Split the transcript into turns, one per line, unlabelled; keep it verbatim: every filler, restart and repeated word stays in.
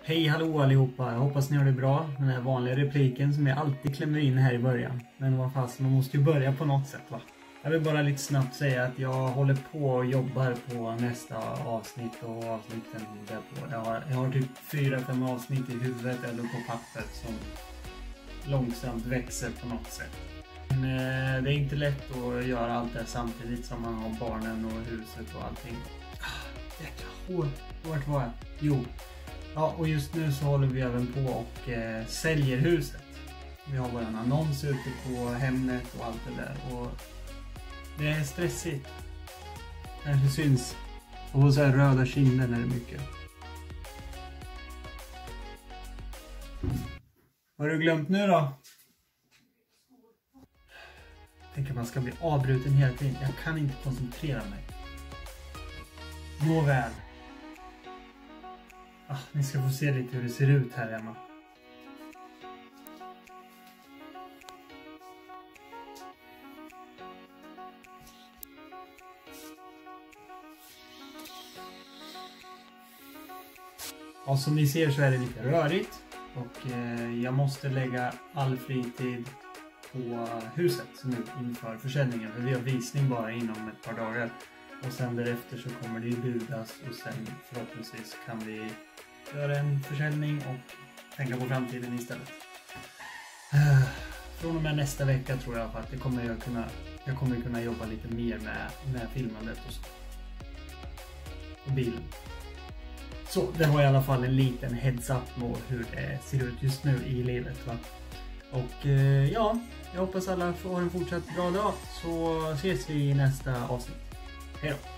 Hej hallå allihopa, jag hoppas ni har det bra. Den här vanliga repliken som jag alltid klämmer in här i början. Men vad fast, man måste ju börja på något sätt va. Jag vill bara lite snabbt säga att jag håller på och jobbar på nästa avsnitt och avsnitten därpå. Jag har, jag har typ fyra, fem avsnitt i huvudet eller på pappret som långsamt växer på något sätt. Men eh, det är inte lätt att göra allt det samtidigt som man har barnen och huset och allting. Ah, jäkla hår. Vart var jag? Jo. Ja, och just nu så håller vi även på och eh, säljer huset. Vi har våran annons ute på Hemnet och allt det där. Och det är stressigt. Kanske syns. Och så här röda kinder när det är mycket. Vad har du glömt nu då? Tänk att man ska bli avbruten hela tiden. Jag kan inte koncentrera mig. Nåväl. Ah, ni ska få se lite hur det ser ut här hemma. Ja, som ni ser så är det lite rörigt. Och eh, jag måste lägga all fritid på huset nu inför försäljningen. För vi har visning bara inom ett par dagar. Och sen därefter så kommer det ju budas och sen förhoppningsvis kan vi göra en försäljning och tänka på framtiden istället. Från och med nästa vecka tror jag att det kommer jag kunna jag kommer kunna jobba lite mer med, med filmandet och så. Och bilen. Så det var i alla fall en liten heads up på hur det ser ut just nu i livet va. Och eh, ja, jag hoppas alla får en fortsatt bra dag så ses vi i nästa avsnitt. Hej då!